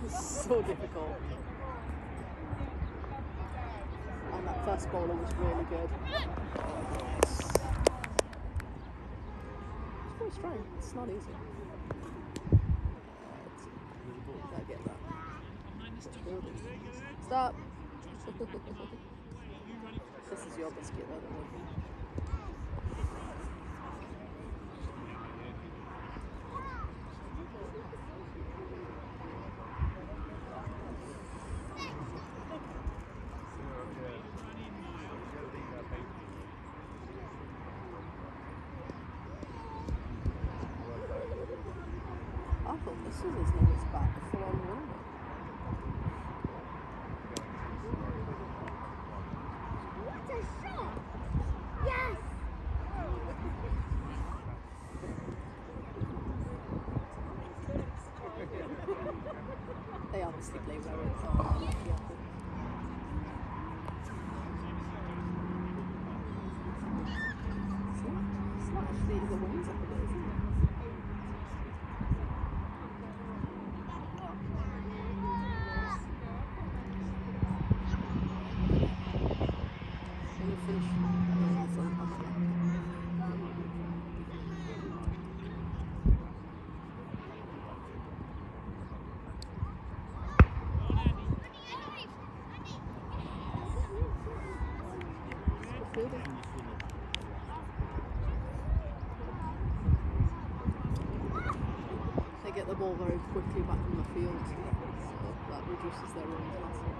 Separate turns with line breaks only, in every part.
So difficult. And that first bowler was really good. It's quite strange. It's not easy. I get that. Stop. This is your biscuit, by the way. I thought this was his name was back before I won it.
What a shot! Yes!
They obviously play very well. It's not actually the wings up a bit, is it? They get the ball very quickly back from the field, so that reduces their runs massively.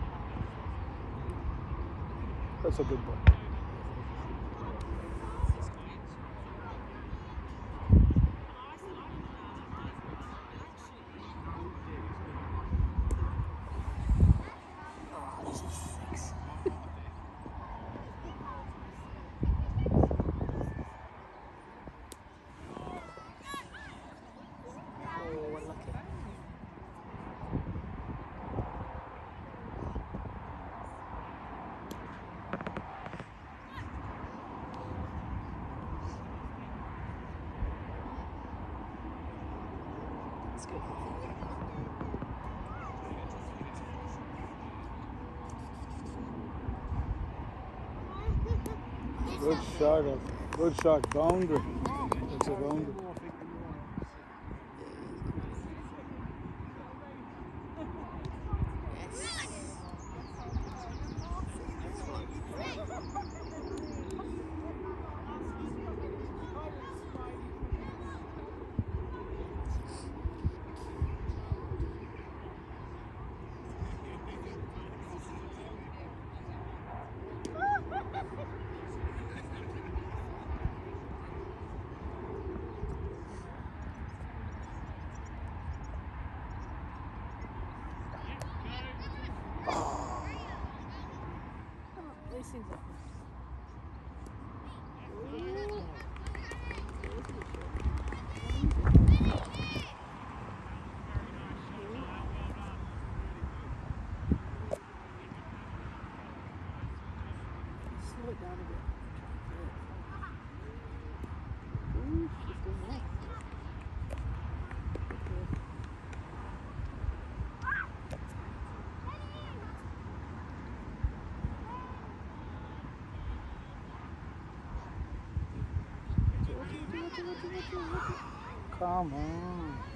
That's a good ball.
Oh, this is 6. Oh, unlucky. That's good.
Good shot, boundary. That's a boundary.
These things are. Slow it down a bit. Ooh, she's doing well.
Come on.